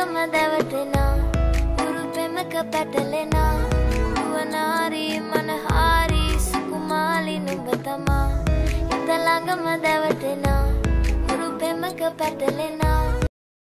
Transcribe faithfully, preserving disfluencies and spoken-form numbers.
ළඟම දැවටෙනා උරු පෙමක පැටලෙනා නුවනාරි මනහාරි සුකුමාලි නුඹ තමා හිත ළඟම දැවටෙනා උරු පෙමක පැටලෙනා